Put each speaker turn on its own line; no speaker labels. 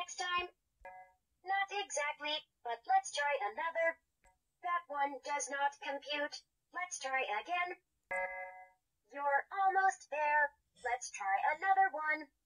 next time? Not exactly, but let's try another. That one does not compute. Let's try again. You're almost there. Let's try another one.